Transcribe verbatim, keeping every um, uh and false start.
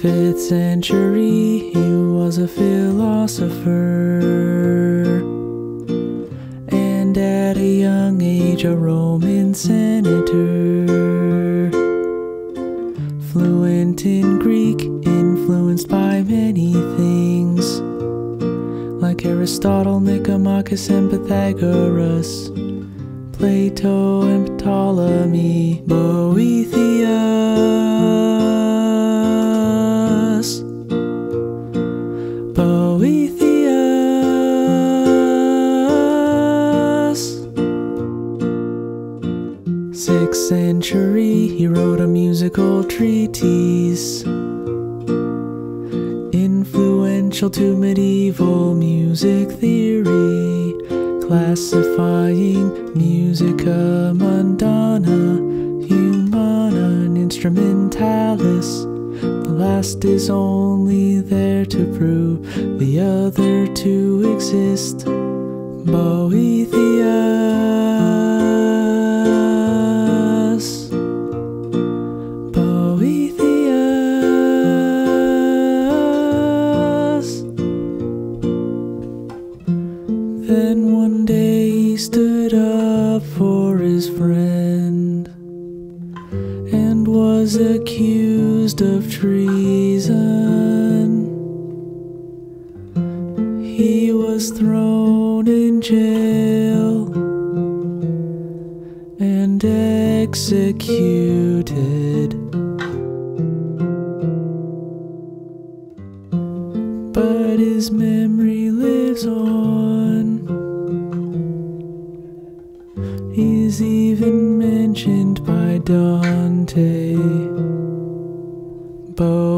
fifth century, he was a philosopher, and at a young age a Roman senator. Fluent in Greek, influenced by many things, like Aristotle, Nicomachus, and Pythagoras, Plato and Ptolemy, Boethius, Boethius. Sixth century, he wrote a musical treatise, influential to medieval music theory, classifying musica mundana, humana, and instrumentalis. The last is only there to prove the other to exist. Boethius, Boethius. Then one day he stood up for his friend and was accused of treason. He was thrown in jail and executed. But his memory lives on. He's even mentioned by Dante. Bo